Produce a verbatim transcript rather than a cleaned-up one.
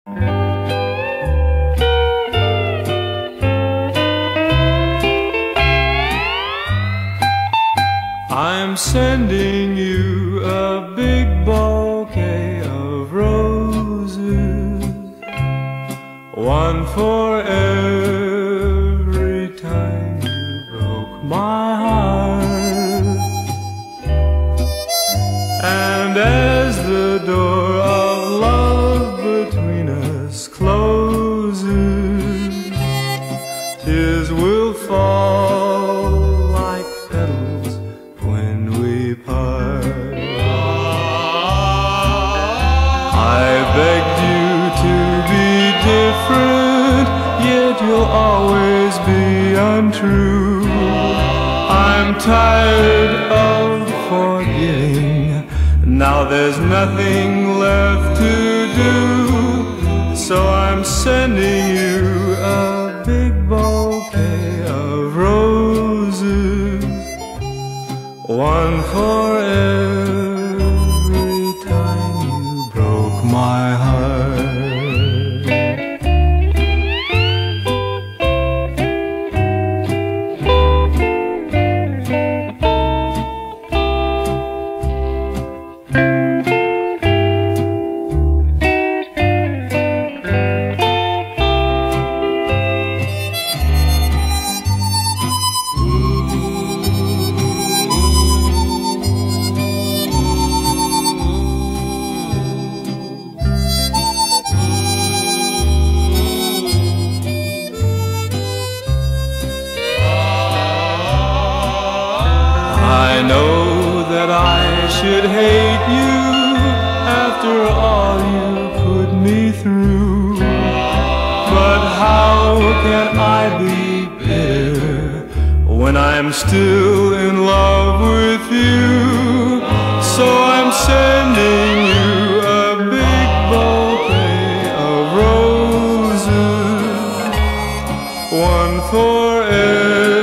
I'm sending you a big bouquet of roses, one for every time you broke my heart. And as the door of love between us closes, tears will fall like petals when we part. I begged you to be different, yet you'll always be untrue. I'm tired of forgetting, now there's nothing left to do. So I'm sending you a big bouquet of roses, one for every time you broke my heart. I know that I should hate you after all you put me through, but how can I be bitter when I'm still in love with you? So I'm sending you a big bouquet of roses, one for every